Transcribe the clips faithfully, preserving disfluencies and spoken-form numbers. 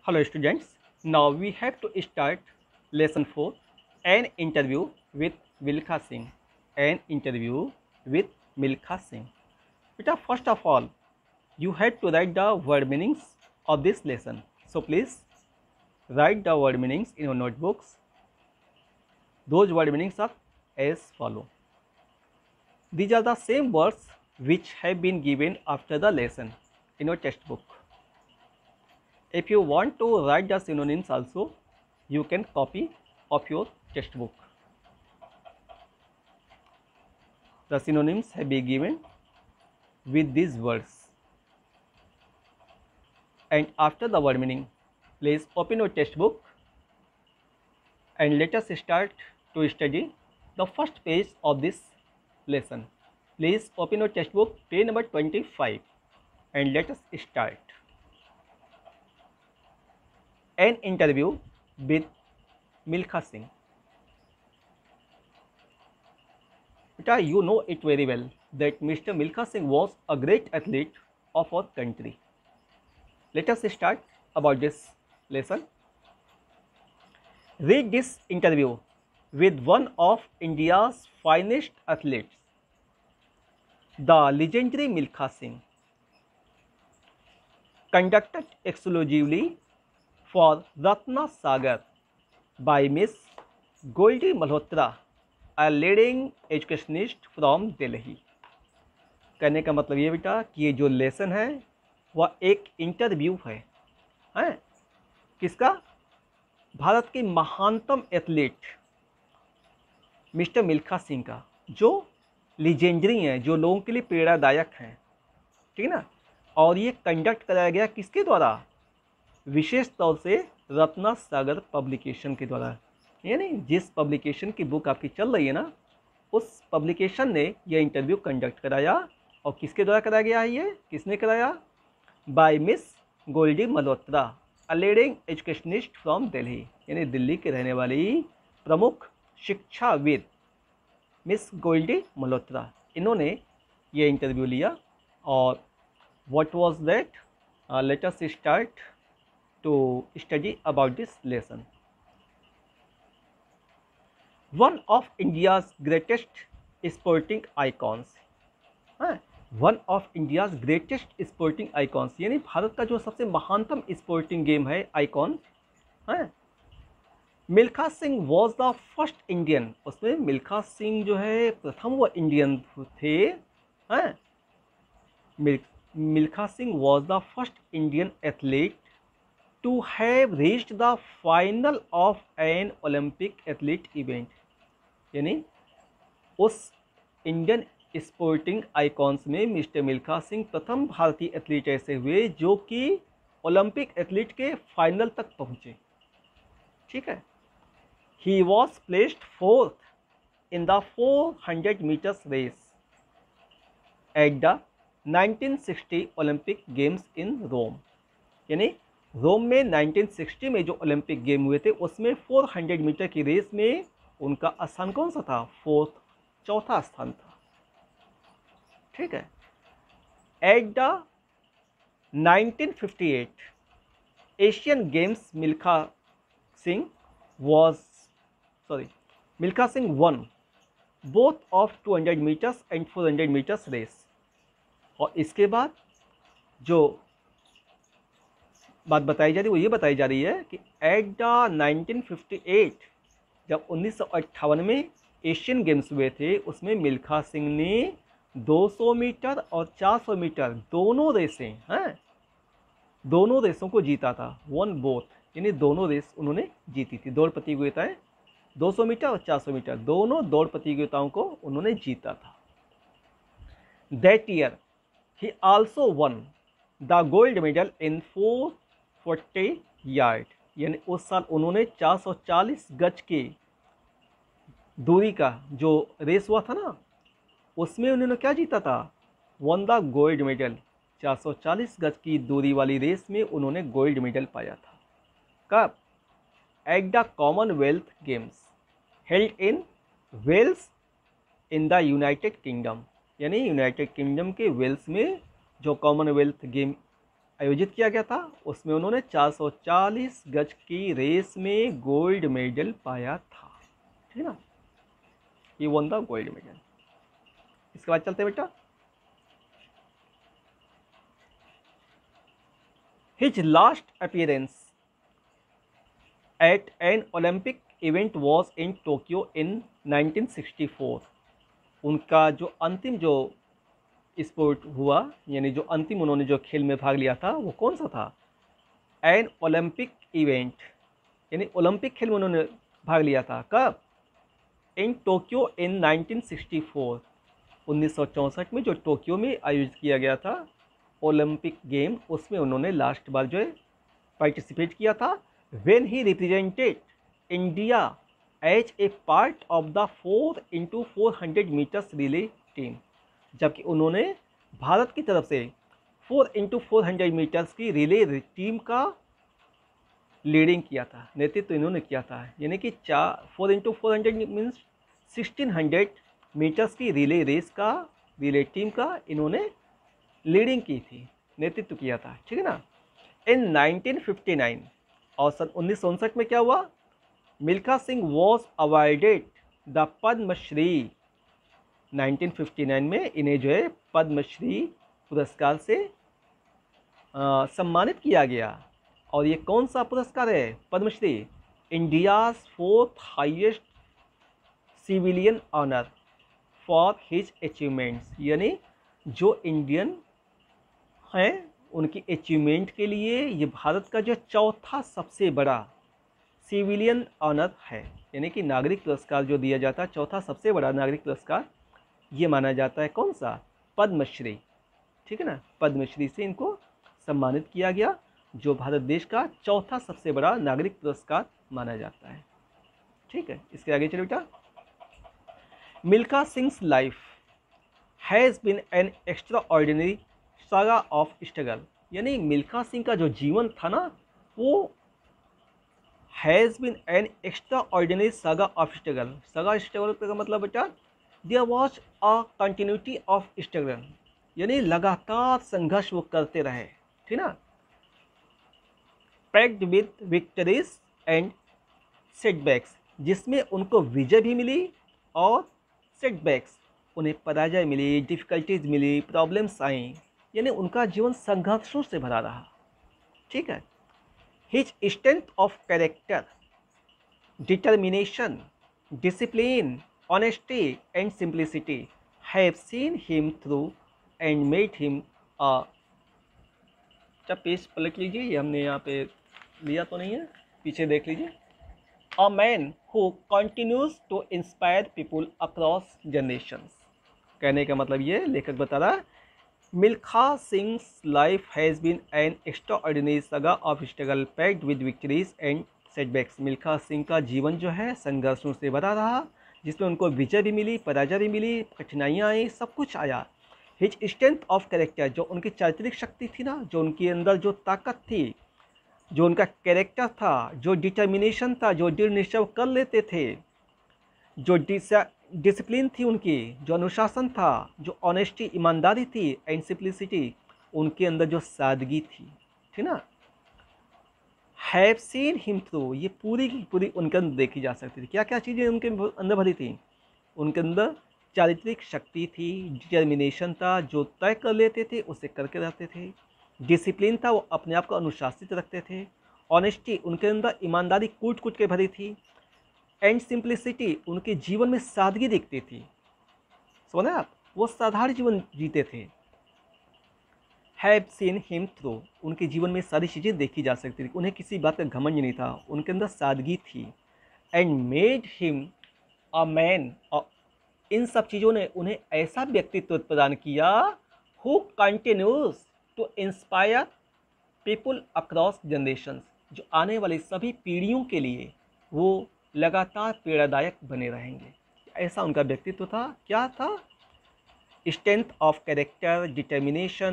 Hello students, now we have to start lesson four, an interview with Milkha Singh. An interview with Milkha Singh. Beta, first of all, you have to write the word meanings of this lesson. So please write the word meanings in your notebooks. Those word meanings are as follow. These are the same words which have been given after the lesson in your textbook. If you want to write the synonyms also, you can copy of your textbook. The synonyms have been given with these words. And after the word meaning, please open your textbook and let us start to study the first page of this lesson. Please open your textbook, page number twenty-five, and let us start. An interview with Milkha Singh. Beta, you know it very well that Mister Milkha Singh was a great athlete of our country. Let us start about this lesson. Read this interview with one of India's finest athletes, the legendary Milkha Singh, conducted exclusively for Ratna Sagar by Miss Goldie Malhotra, a leading educationist from Delhi. कहने का मतलब ये बेटा कि ये जो lesson है वह एक इंटरव्यू है, हैं? किसका? भारत के महानतम एथलीट मिस्टर मिल्खा सिंह का, जो लीजेंडरी हैं, जो लोगों के लिए प्रेरणादायक हैं, ठीक है ना। और ये कंडक्ट कराया गया किसके द्वारा? विशेष तौर से रत्ना सागर पब्लिकेशन के द्वारा, यानी जिस पब्लिकेशन की बुक आपकी चल रही है ना, उस पब्लिकेशन ने यह इंटरव्यू कंडक्ट कराया। और किसके द्वारा कराया गया है? ये किसने कराया? By miss Goldie Malhotra, a leading educationist from Delhi, यानी दिल्ली के रहने वाली प्रमुख शिक्षाविद मिस गोल्डी मल्होत्रा, इन्होंने ये इंटरव्यू लिया। और what was that? Let us start to study about this lesson. One of India's greatest sporting icons, one of India's greatest sporting icons, यानी भारत का जो सबसे महानतम स्पोर्टिंग गेम है, आइकॉन है। Milkha Singh was the first Indian, उसमें मिल्खा सिंह जो है प्रथम वो इंडियन थे, हैं। मिल, Milkha Singh was the first Indian athlete to have reached the final of an Olympic athlete event, यानी उस इंडियन स्पोर्टिंग आइकॉन्स में मिस्टर मिल्खा सिंह प्रथम भारतीय एथलीट ऐसे हुए जो कि ओलंपिक एथलीट के फाइनल तक पहुंचे, ठीक है। He was placed fourth in the four hundred metres race at the nineteen sixty Olympic games in Rome, यानी रोम में नाइनटीन सिक्सटी में जो ओलंपिक गेम हुए थे उसमें चार सौ मीटर की रेस में उनका स्थान कौन सा था? फोर्थ, चौथा स्थान था, ठीक है। At the nineteen fifty eight Asian games Milkha Singh was sorry Milkha Singh won both of two hundred metres and four hundred metres race. और इसके बाद जो बात बताई जा रही है वो ये बताई जा रही है कि at the nineteen fifty eight, जब उन्नीस सौ अट्ठावन में एशियन गेम्स हुए थे, उसमें मिल्खा सिंह ने दो सौ मीटर और चार सौ मीटर दोनों रेसें हैं दोनों रेसों को जीता था। वन बोथ, यानी दोनों रेस उन्होंने जीती थी। दौड़ प्रतियोगिताएं दो सौ मीटर और चार सौ मीटर दोनों दौड़ प्रतियोगिताओं को उन्होंने जीता था। That year he also won the gold medal in four forty yard, यानी उस साल उन्होंने चार सौ चालीस गज की दूरी का जो रेस हुआ था ना, उसमें उन्होंने क्या जीता था? Won the gold medal. चार सौ चालीस गज की दूरी वाली रेस में उन्होंने गोल्ड मेडल पाया था। कब? At the Commonwealth games held in Wales in the United Kingdom, यानी यूनाइटेड किंगडम के वेल्स में जो कॉमनवेल्थ गेम आयोजित किया गया था, उसमें उन्होंने चार सौ चालीस गज की रेस में गोल्ड मेडल पाया था। ठीक है ना, ये वन द गोल्ड मेडल। इसके बाद चलते हैं बेटा, his last appearance at an Olympic event was in Tokyo in nineteen sixty four. उनका जो अंतिम जो स्पोर्ट हुआ, यानी जो अंतिम उन्होंने जो खेल में भाग लिया था, वो कौन सा था? एन ओलंपिक इवेंट, यानी ओलंपिक खेल में उन्होंने भाग लिया था। कब? In Tokyo in nineteen sixty four, उन्नीस सौ चौंसठ में जो टोक्यो में आयोजित किया गया था ओलंपिक गेम, उसमें उन्होंने लास्ट बार जो है पार्टिसिपेट किया था। When he represented India as a part of the four into four hundred metres relay team, जबकि उन्होंने भारत की तरफ से four into four hundred metres की रिले टीम का लीडिंग किया था, नेतृत्व तो इन्होंने किया था। यानी कि चार four into four hundred means sixteen hundred metres की रिले रेस का, रिले टीम का इन्होंने लीडिंग की थी, नेतृत्व किया था। ठीक है ना। इन नाइनटीन फिफ्टी नाइन, और सन उन्नीस सौ उनसठ में क्या हुआ? Milkha Singh was awarded the Padmashri. Nineteen fifty nine में इन्हें जो है पद्मश्री पुरस्कार से आ, सम्मानित किया गया। और ये कौन सा पुरस्कार है? Padmashri, India's fourth highest civilian honour for his achievements, यानी जो इंडियन हैं उनकी अचीवमेंट के लिए ये भारत का जो चौथा सबसे बड़ा सिविलियन ऑनर है, यानी कि नागरिक पुरस्कार जो दिया जाता है, चौथा सबसे बड़ा नागरिक पुरस्कार ये माना जाता है। कौन सा? पद्मश्री। ठीक है ना, पद्मश्री से इनको सम्मानित किया गया, जो भारत देश का चौथा सबसे बड़ा नागरिक पुरस्कार माना जाता है। ठीक है, इसके आगे चलो बेटा। Milkha Singh life has been an extraordinary saga of struggle, यानी मिल्खा सिंह का जो जीवन था ना, वो has been an extraordinary saga of struggle. Saga struggle का मतलब बेटा, there was a continuity of struggle, यानी लगातार संघर्ष वो करते रहे। ठीक ना। Packed with victories and setbacks, जिसमें उनको विजय भी मिली और सेटबैक्स, उन्हें पराजय मिली, डिफ़िकल्टीज मिली, प्रॉब्लम्स आई, यानी उनका जीवन संघर्षों से भरा रहा। ठीक है। His strength of character, determination, discipline, honesty and simplicity have seen him through and made him a, अच्छा पेज पलट लीजिए, ये हमने यहाँ पे लिया तो नहीं है, पीछे देख लीजिए। A man who continues to inspire people across generations, कहने का मतलब ये लेखक बता रहा है, Milkha सिंह's life has been an extraordinary saga of struggle packed with victories and setbacks। Milkha Singh का जीवन जो है संघर्षों से भरा रहा, जिसमें उनको विजय भी मिली, पराजय भी मिली, कठिनाइयाँ आई, सब कुछ आया। हिज स्ट्रेंथ ऑफ कैरेक्टर, जो उनकी चारित्रिक शक्ति थी ना, जो उनके अंदर जो ताकत थी, जो उनका कैरेक्टर था, जो डिटर्मिनेशन था, जो दृढ़ निश्चय कर लेते थे, जो डिसिप्लिन थी उनकी, जो अनुशासन था, जो ऑनेस्टी ईमानदारी थी, एंड सिंप्लिसिटी, उनके अंदर जो सादगी थी। ठीक ना। हैव सीन हिम थ्रू, ये पूरी की पूरी उनके अंदर देखी जा सकती थी। क्या क्या चीज़ें उनके अंदर भरी थी? उनके अंदर चारित्रिक शक्ति थी, डिटर्मिनेशन था, जो तय कर लेते थे उसे करके रहते थे, डिसिप्लिन था, वो अपने आप को अनुशासित रखते थे, ऑनेस्टी, उनके अंदर ईमानदारी कूट कूट के भरी थी, एंड सिंप्लिसिटी, उनके जीवन में सादगी दिखती थी। सुना आप, वो साधारण जीवन जीते थे। हैव सीन हिम थ्रू, उनके जीवन में सारी चीज़ें देखी जा सकती थी, उन्हें किसी बात का घमंड नहीं था, उनके अंदर सादगी थी। And made him a man, और इन सब चीज़ों ने उन्हें ऐसा व्यक्तित्व प्रदान किया, who continues to inspire people across generations, जो आने वाली सभी पीढ़ियों के लिए वो लगातार प्रेरणादायक बने रहेंगे। ऐसा उनका व्यक्तित्व था। क्या था? Strength of character, determination,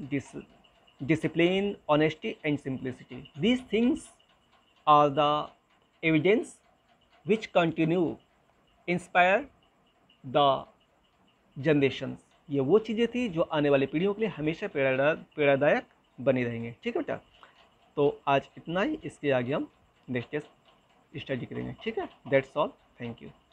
discipline, honesty and simplicity, these things are the evidence which continue inspire the generations. ये वो चीज़ें थी जो आने वाली पीढ़ियों के लिए हमेशा प्रेरणा प्रेरणादायक बने रहेंगे। ठीक है बेटा, तो आज इतना ही, इसके आगे हम नेक्स्ट स्टडी करेंगे। ठीक है, दैट्स ऑल, थैंक यू।